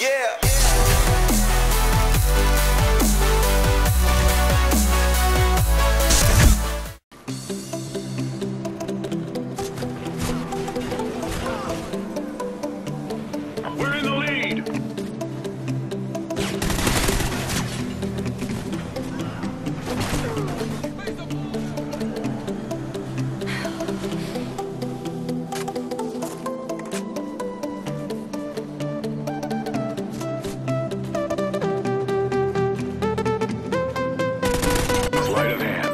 Yeah. We're in the lead. Sleight of hand.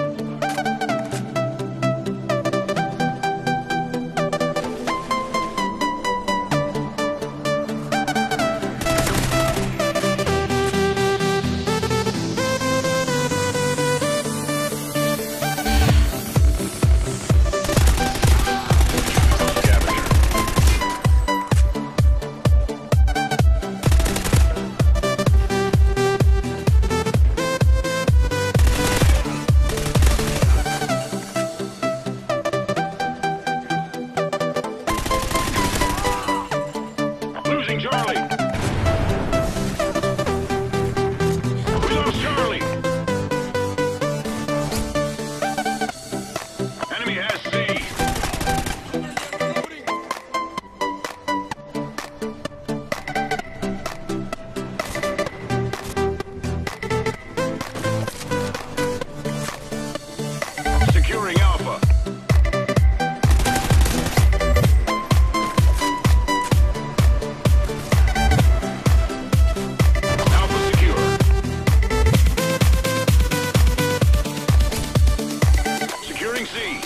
Losing Charlie. We lost Charlie. Enemy has C. Securing Alpha. Securing C.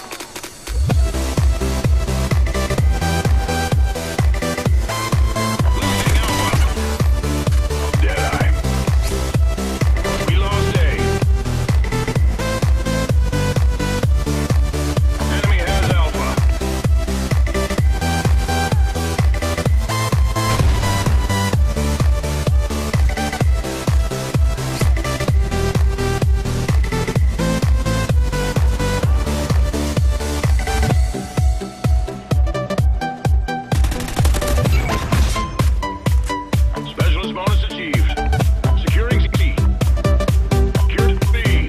Losing Alpha. Deadeye. We lost A. Enemy has Alpha. Specialist bonus achieved. Securing C. Secured B.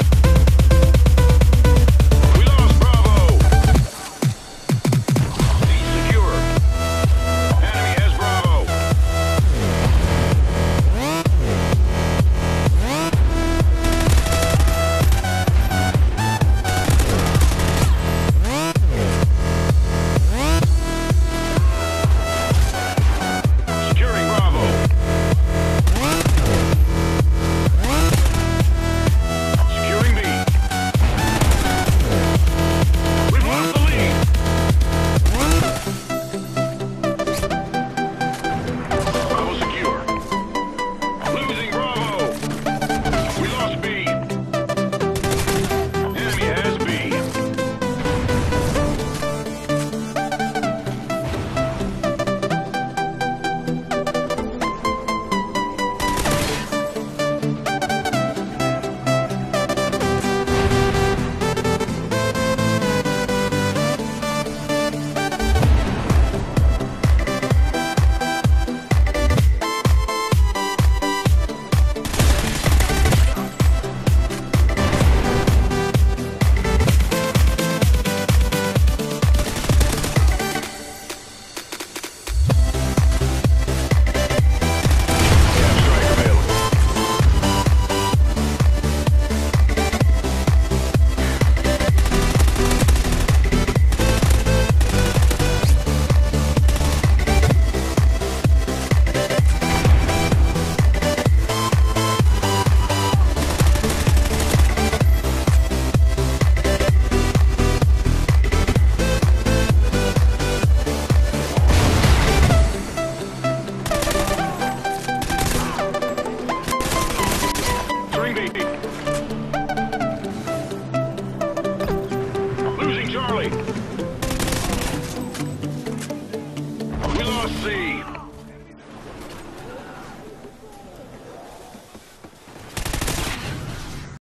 We lost Bravo. C secure. Enemy has Bravo. Securing Bravo. Securing B. We've lost the lead. Bravo secure. Losing Bravo. We lost B. Enemy has B. Strike available. Securing B. Losing Charlie.